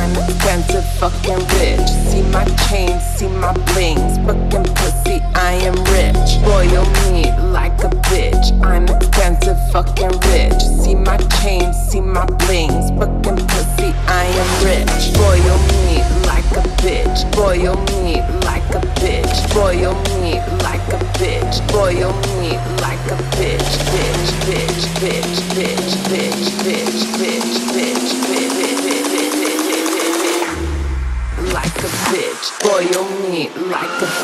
I'm expensive, fucking rich. See my chains, see my blings. Fucking pussy, I am rich. Boil me like a bitch. I'm expensive, fucking rich. See my chains, see my blings. Fucking pussy, I am rich. Boil me like a bitch. Boil me like a bitch. Boil me like a bitch. Boil me like a bitch. Bitch, bitch, bitch, bitch, bitch, bitch, bitch, bitch, bitch, like a bitch. Boil me like a